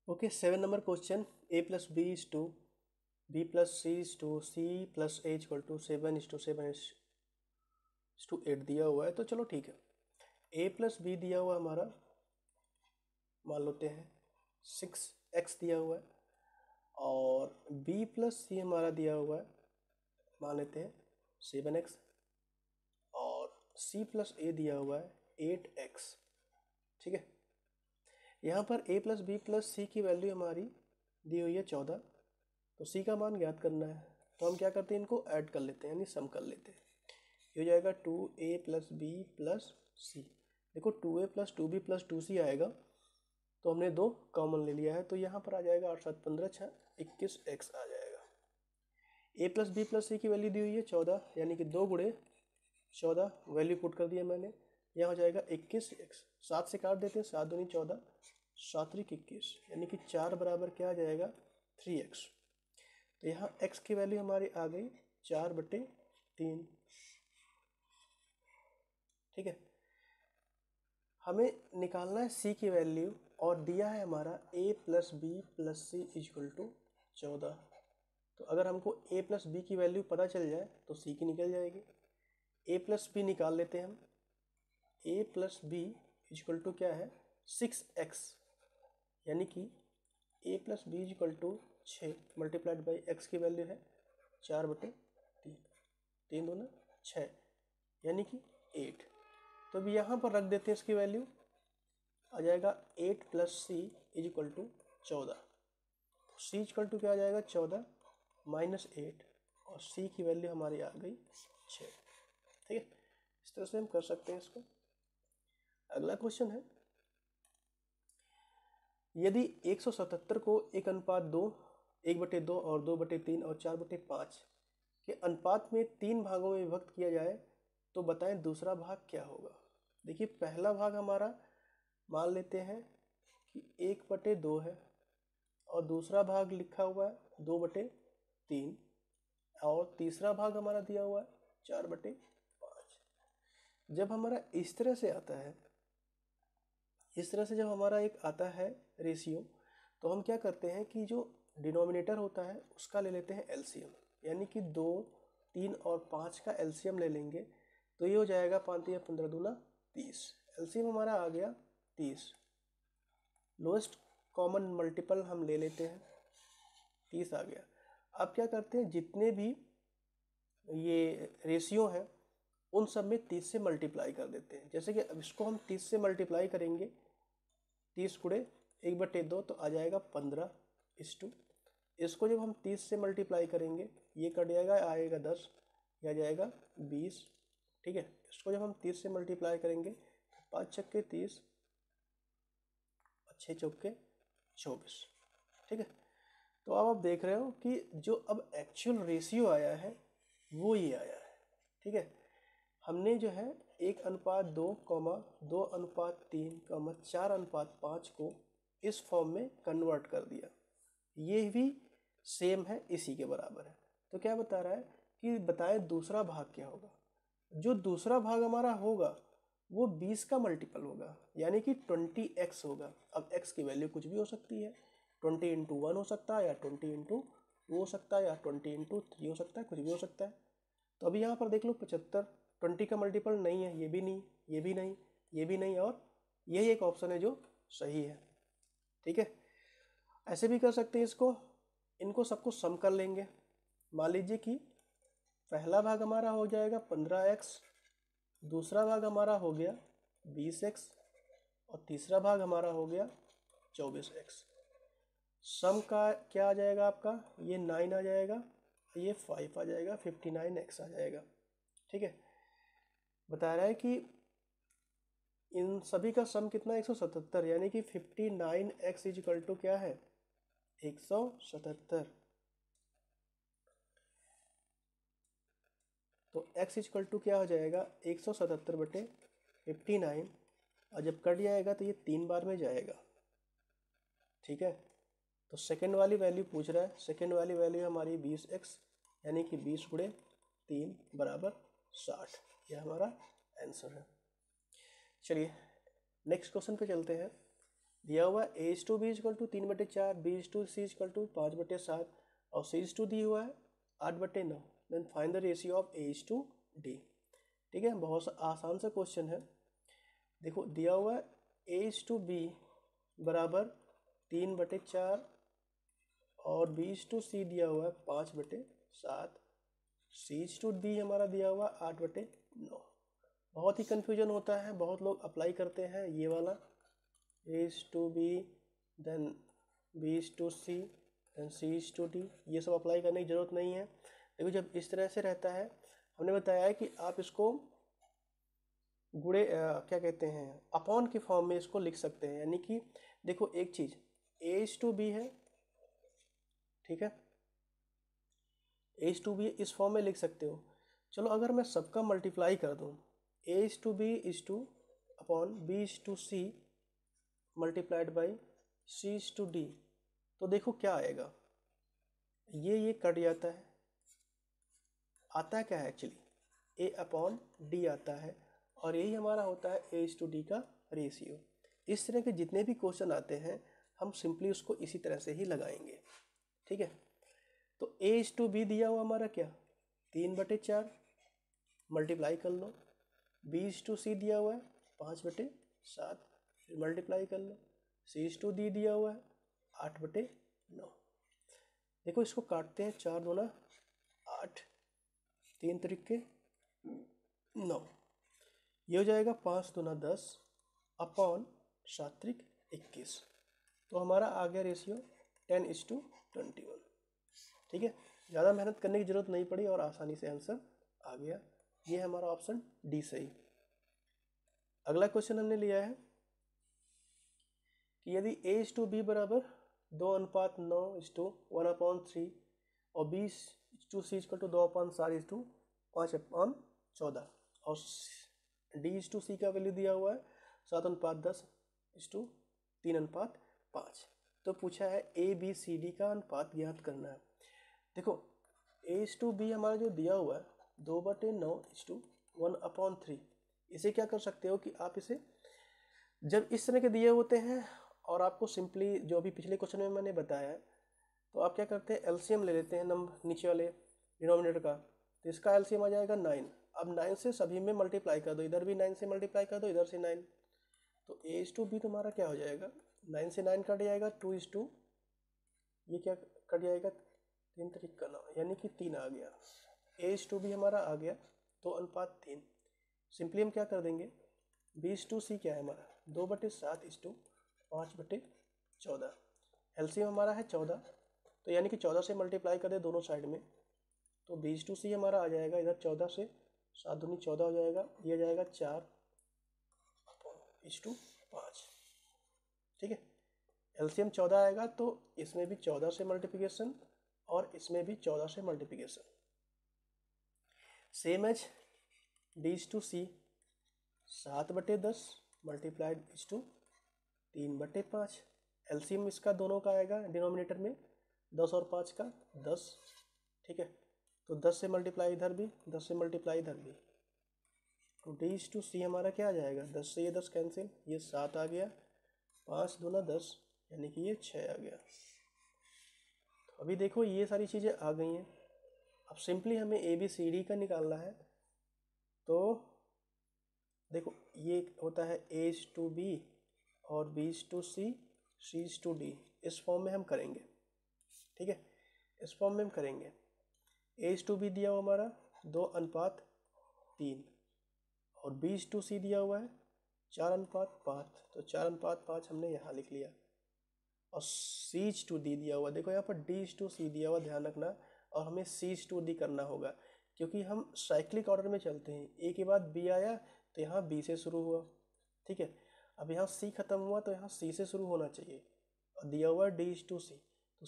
Okay, 7 number question. A plus B is 2, B plus C is 2, C plus A equal to 7:7:8 दिया हुआ है। तो चलो ठीक है, A प्लस बी दिया हुआ हमारा मान लेते हैं 6x दिया हुआ है, और B प्लस सी हमारा दिया हुआ है मान लेते हैं 7x, और C प्लस ए दिया हुआ है 8x। ठीक है, यहाँ पर A plus B plus C की वैल्यू हमारी दी हुई है 14, तो C का मान ज्ञात करना है। तो हम क्या करते हैं, इनको ऐड कर लेते हैं यानी सम कर लेते हैं। ये हो जाएगा 2a प्लस बी प्लस सी। देखो 2a plus 2b plus 2c आएगा, तो हमने 2 कॉमन ले लिया है, तो यहाँ पर आ जाएगा 8 7 15 6 21x आ जाएगा। a plus B plus C की वैल्यू दी हुई है 14, यानी कि 2 गुणे 14 वैल्यू पुट कर दिया मैंने। यहाँ हो जाएगा 21x, 7 से काट देते हैं, 7 दूनी 14, 7 त्रिक 21, यानी कि 4 बराबर क्या आ जाएगा 3x। तो यहाँ x की वैल्यू हमारी आ गई 4/3। ठीक है, हमें निकालना है c की वैल्यू, और दिया है हमारा a plus B plus C equal to 14। तो अगर हमको a प्लस बी की वैल्यू पता चल जाए तो c की निकल जाएगी। a प्लस बी निकाल लेते हैं हम। a plus B equal to क्या है 6x, यानी कि a plus B equal to 6 multiplied by x की वैल्यू है 4/3, 3 दूना 6, यानी कि 8। तो अभी यहाँ पर रख देते हैं इसकी वैल्यू, आ जाएगा 8 plus C is equal to 14। तो सी इक्वल टू क्या आ जाएगा 14 माइनस 8, और सी की वैल्यू हमारी आ गई 6। ठीक है, इस तरह से हम कर सकते हैं इसको। अगला क्वेश्चन है, यदि 177 को 1:2, 1/2 और 2/3 और 4/5 के अनुपात में 3 भागों में विभक्त किया जाए तो बताएं दूसरा भाग क्या होगा। देखिए पहला भाग हमारा मान लेते हैं कि 1/2 है, और दूसरा भाग लिखा हुआ है 2/3, और तीसरा भाग हमारा दिया हुआ है 4/5। जब हमारा इस तरह से आता है, इस तरह से जब हमारा एक आता है रेशियो, तो हम क्या करते हैं कि जो डिनोमिनेटर होता है उसका ले लेते हैं एलसीएम, यानी कि 2, 3 और 5 का एलसीएम ले लेंगे। तो ये हो जाएगा 5 या 15 दूना 30, एलसीएम हमारा आ गया 30। लोएस्ट कॉमन मल्टीपल हम ले लेते हैं, 30 आ गया। अब क्या करते हैं, जितने भी ये रेशियो हैं उन सब में 30 से मल्टीप्लाई कर देते हैं। जैसे कि अब इसको हम 30 से मल्टीप्लाई करेंगे, 30 गुणे 1/2 तो आ जाएगा 15:। इसको जब हम 30 से मल्टीप्लाई करेंगे, ये कट जाएगा, आएगा 10, यह आ जाएगा 20। ठीक है, इसको जब हम 30 से मल्टीप्लाई करेंगे, 5 छक्के 30 और 6 चौके 24। ठीक है, तो अब आप देख रहे हो कि जो अब एक्चुअल रेशियो आया है वो ये आया है। ठीक है, हमने जो है 1:2, 2:3, 4:5 को इस फॉर्म में कन्वर्ट कर दिया। ये भी सेम है, इसी के बराबर है। तो क्या बता रहा है कि बताएं दूसरा भाग क्या होगा। जो दूसरा भाग हमारा होगा वो 20 का मल्टीपल होगा, यानी कि 20x होगा। अब x की वैल्यू कुछ भी हो सकती है, 20 × 1 हो सकता है, या 20 × 2 हो सकता है, या 20 × 3 हो सकता है, कुछ भी हो सकता है। तो अभी यहाँ पर देख लो 75, 20 का मल्टीपल नहीं है, ये भी नहीं, ये भी नहीं, ये भी नहीं, और यही एक ऑप्शन है जो सही है। ठीक है, ऐसे भी कर सकते हैं इसको, इनको सबको सम कर लेंगे। मान लीजिए कि पहला भाग हमारा हो जाएगा 15x, दूसरा भाग हमारा हो गया 20x, और तीसरा भाग हमारा हो गया 24x। सम का क्या आ जाएगा आपका, ये 9 आ जाएगा, ये 5 आ जाएगा, 59x आ जाएगा। ठीक है, बता रहा है कि इन सभी का सम कितना 177, यानी कि 59x इक्वल टू क्या है 177। तो x इक्वल टू क्या हो जाएगा 177/59, और जब कट जाएगा तो ये 3 बार में जाएगा। ठीक है, तो सेकेंड वाली वैल्यू पूछ रहा है, सेकेंड वाली वैल्यू हमारी 20x, यानी कि 20 × 3 = 60। यह हमारा आंसर है। चलिए नेक्स्ट क्वेश्चन पे चलते हैं। दिया हुआ है A/B equal to 3/4, B/C equal to 5/7 और C/D दी हुआ है 8/9। Then find the ratio of A/D। ठीक है, बहुत आसान सा क्वेश्चन है। देखो दिया हुआ है A/B बराबर 3/4 और B/C दिया हुआ है 5/7, C/D हमारा दिया हुआ 8/9। बहुत ही कन्फ्यूजन होता है, बहुत लोग अप्लाई करते हैं ये वाला A/B then B/C then C/D, ये सब अप्लाई करने की ज़रूरत नहीं है। देखो जब इस तरह से रहता है, हमने बताया है कि आप इसको क्या कहते हैं अपॉन के फॉर्म में इसको लिख सकते हैं। यानी कि देखो एक चीज़ A/B है, ठीक है, A/B इस फॉर्म में लिख सकते हो। चलो अगर मैं सबका मल्टीप्लाई कर दूँ A/B is to upon B/C multiplied by C/D, तो देखो क्या आएगा, ये कट जाता है, आता क्या है एक्चुअली A/D आता है, और यही हमारा होता है A/D का रेशियो। इस तरह के जितने भी क्वेश्चन आते हैं हम सिंपली उसको इसी तरह से ही लगाएंगे। ठीक है, तो A/B दिया हुआ हमारा क्या 3/4, मल्टीप्लाई कर लो। B/C दिया हुआ है 5/7, फिर मल्टीप्लाई कर लो। C/D दिया हुआ है 8/9। देखो इसको काटते हैं, 4 दूना 8, 3 त्रिके 9, ये हो जाएगा 5 दूना 10 अपॉन 7 त्रिक 21। तो हमारा आ गया रेशियो 10:21। ठीक है, ज़्यादा मेहनत करने की ज़रूरत नहीं पड़ी और आसानी से आंसर आ गया। ये हमारा ऑप्शन डी सही। अगला क्वेश्चन हमने लिया है कि यदि A/B बराबर 2:9:1/3 और B/C इक्वल टू 2/7:5/14 और D/C का वैल्यू दिया हुआ है 7:10:3:5, तो पूछा है ABCD का अनुपात ज्ञात करना है। देखो A/B हमारा जो दिया हुआ है 2/9:1/3, इसे क्या कर सकते हो कि आप इसे जब इस तरह के दिए होते हैं और आपको सिंपली जो अभी पिछले क्वेश्चन में मैंने बताया है, तो आप क्या करते हैं एलसीएम ले लेते हैं नंबर नीचे वाले डिनोमिनेटर का, तो इसका एलसीएम आ जाएगा 9। अब 9 से सभी में मल्टीप्लाई कर दो, इधर भी 9 से मल्टीप्लाई कर दो, इधर से 9, तो A/B तुम्हारा क्या हो जाएगा 9 से 9 कट जाएगा 2:, ये क्या कट जाएगा 3 3 का 9, यानी कि 3 आ गया। A/B हमारा आ गया 2:3। सिंपली हम क्या कर देंगे B/C क्या है हमारा 2/7:5/14, एलसीएम हमारा है 14, तो यानी कि 14 से मल्टीप्लाई कर दे दोनों साइड में, तो B/C हमारा आ जाएगा इधर 14 से 7 दूनी 14 हो जाएगा, ये जाएगा 4:5। ठीक है, एलसीएम 14 आएगा तो इसमें भी 14 से मल्टीप्लिकेशन और इसमें भी 14 से multiplication, same as D/C 7/10 multiplied 3/5, LCM इसका दोनों का आएगा डिनोमिनेटर में 10 और 5 का 10। ठीक है, तो 10 से मल्टीप्लाई इधर भी, 10 से मल्टीप्लाई इधर भी, तो D/C हमारा क्या आ जाएगा 10 से ये 10 कैंसिल, ये 7 आ गया, 5 दूना 10 यानी कि ये 6 आ गया। तो अभी देखो ये सारी चीज़ें आ गई हैं। अब सिंपली हमें ABCD का निकालना है, तो देखो ये होता है A/B और B/C C/D, इस फॉर्म में हम करेंगे। ठीक है, इस फॉर्म में हम करेंगे। A/B दिया हुआ हमारा 2:3 और B/C दिया हुआ है 4:5, तो 4:5 हमने यहाँ लिख लिया, और C/D दिया हुआ, देखो यहाँ पर D/C दिया हुआ, ध्यान रखना, और हमें C/D करना होगा क्योंकि हम साइक्लिक ऑर्डर में चलते हैं। A के बाद B आया तो यहाँ B से शुरू हुआ। ठीक है, अब यहाँ C खत्म हुआ तो यहाँ C से शुरू होना चाहिए, और दिया हुआ D/C, तो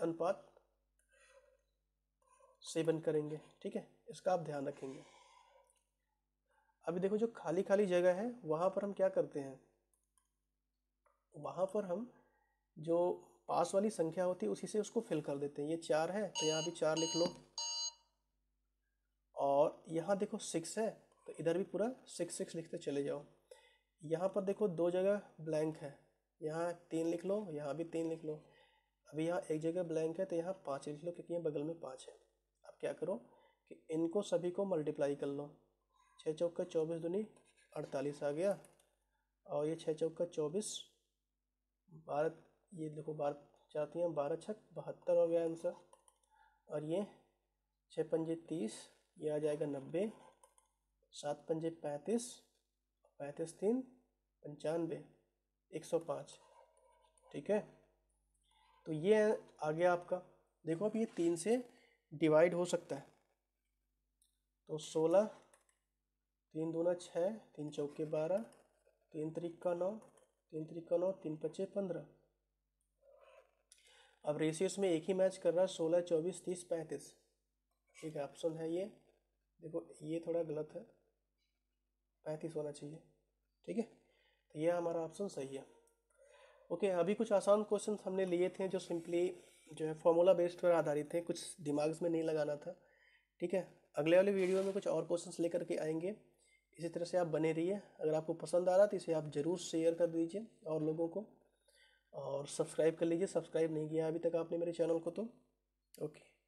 6:7 करेंगे। ठीक है, इसका आप ध्यान रखेंगे। अभी देखो जो खाली खाली जगह है वहाँ पर हम क्या करते हैं, वहाँ पर हम जो पास वाली संख्या होती है उसी से उसको फिल कर देते हैं। ये 4 है तो यहाँ भी 4 लिख लो, और यहाँ देखो 6 है तो इधर भी पूरा 6 6 लिखते चले जाओ। यहाँ पर देखो 2 जगह ब्लैंक है यहाँ 3 लिख लो, यहाँ भी 3 लिख लो। अभी यहाँ एक जगह ब्लैंक है तो यहाँ 5 लिख लो, क्योंकि यहाँ बगल में 5 है। अब क्या करो कि इनको सभी को मल्टीप्लाई कर लो। 6 चौका 24 दूनी 48 आ गया, और ये 6 चौका 24, 12, ये देखो 12 चाहती हैं, 12 छक 72 हो गया आंसर। और ये 6 पंजे 30, ये आ जाएगा 90, 7 पंजे 35, 35 3 95, 105। ठीक है, तो ये आ गया आपका। देखो अब ये 3 से डिवाइड हो सकता है, तो 16, 3 दूना 6, 3 चौके 12, 3 त्रिका 9, 3 त्रिका 9, 3 पचे 15। अब रेशियोस में एक ही मैच कर रहा है, 16, 24, 30, 35। ठीक है, ऑप्शन है ये, देखो ये थोड़ा गलत है, 35 होना चाहिए। ठीक है, तो ये हमारा ऑप्शन सही है। ओके, अभी कुछ आसान क्वेश्चन हमने लिए थे जो सिंपली जो है फॉर्मूला बेस्ड पर आधारित थे, कुछ दिमाग में नहीं लगाना था। ठीक है, अगले वाले वीडियो में कुछ और क्वेश्चंस लेकर के आएंगे। इसी तरह से आप बने रहिए। अगर आपको पसंद आ रहा तो इसे आप ज़रूर शेयर कर दीजिए और लोगों को, और सब्सक्राइब कर लीजिए, सब्सक्राइब नहीं किया अभी तक आपने मेरे चैनल को तो। ओके।